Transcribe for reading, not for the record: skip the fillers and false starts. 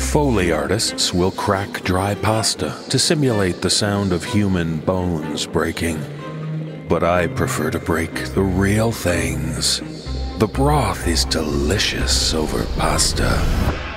Foley artists will crack dry pasta to simulate the sound of human bones breaking. But I prefer to break the real things. The broth is delicious over pasta.